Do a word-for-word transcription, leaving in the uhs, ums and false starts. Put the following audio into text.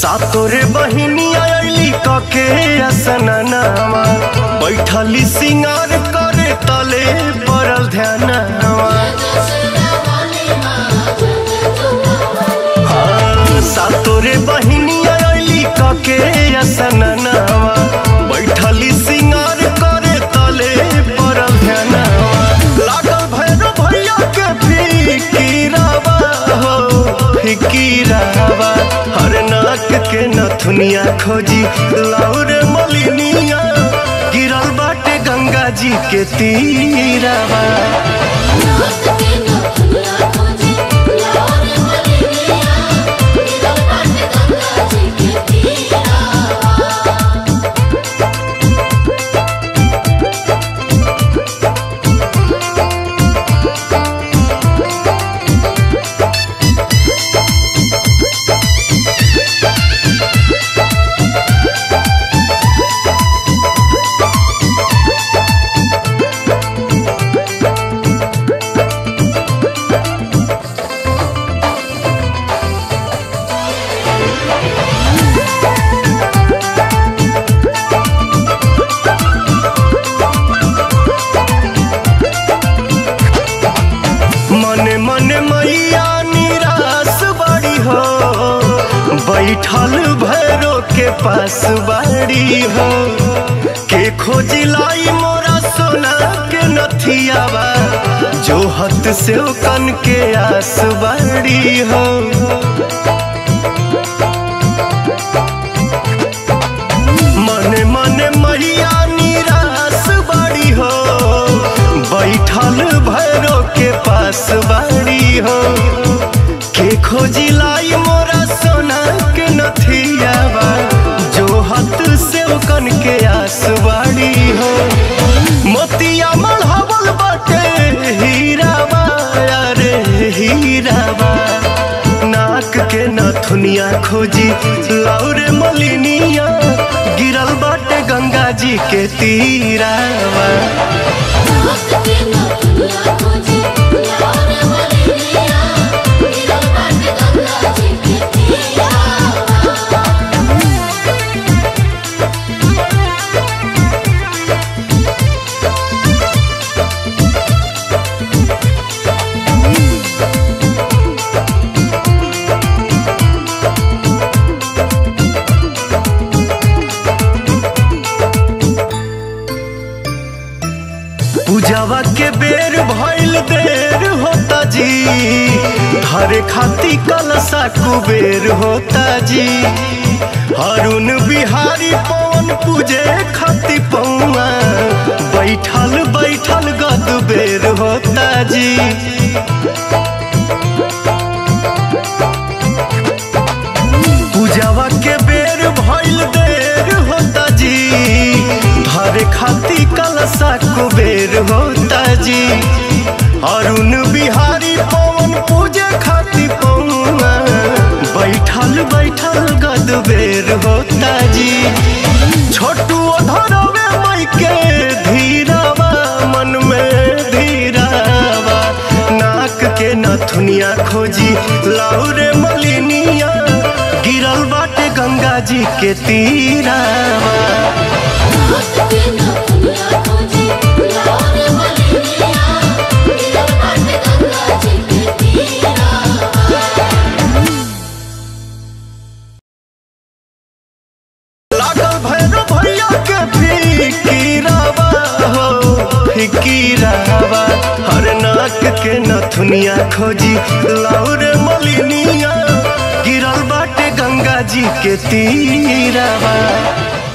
सातोरे बहिनी आयली कके असननावा बैठली सिंगार करे तले पड़ल ध्यानवा। हाँ, सातोरे बहिनी आयली कके असननावा बैठली सिंगार करे तले पड़ल ध्यानवा। लागल भैरव भैया के फिकीरावा हो फिकीरावा। हर नाक के नथुनिया खोजी लाउरे मलिनिया गिरल बाटे गंगा जी के तीरावा। मने मने मैया निराश बड़ी हो बैठल भैरो के पास बाड़ी हो। के खोजिलाई मोरा सोना के नथियावा जो हत से कन के आस बाड़ी हो। मने मने मैया निराश बड़ी हो बैठल भैरो के पास बाड़ी हो। के खोजी लाई मोरा सोना के नथियावा जो हाथ से कन के आस बाड़ी हो। मोतिया मढ़ावल बाटे हीरावा अरे हीरावा। नाक के नथुनिया खोजी लाउरे मलिनिया गिरल बाटे गंगा जी के तीरावा। पूजावा के बेर भइल देर होता जी हरे खाती कलसा कुबेर होता जी। अरुण बिहारी पवन पूजे खाती पौआ बैठल बैठल गद बेर होता जी। पूजावा के बेर भइल देर होता जी हरे खाती कलसा कुबेर होता जी। अरुण बिहारी पवन पूजे खाती पौआ बैठल बैठल गद बेर होता जी। छोटू धरवे मई के धीरावा मन में धीरावा। नाक के नथुनिया खोजी लाउरे मलिनिया गिरल बाटे गंगा जी के तीरावा। लागल भैरव भैया के फिकीरावा हो फिकीरावा। हर नाक के नथुनिया खोजी लाउरे मलिनिया गिरल बाटे गंगा जी के तीरावा।